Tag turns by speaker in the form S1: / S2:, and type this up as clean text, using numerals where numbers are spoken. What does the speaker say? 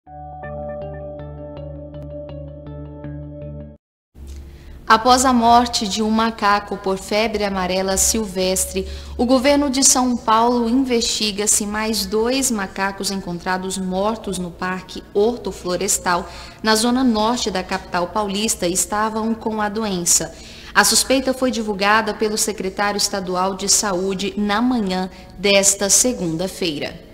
S1: Após a morte de um macaco por febre amarela silvestre, o governo de São Paulo investiga se mais 2 macacos encontrados mortos no Parque Hortoflorestal, na zona norte da capital paulista, estavam com a doença. A suspeita foi divulgada pelo secretário estadual de Saúde na manhã desta segunda-feira.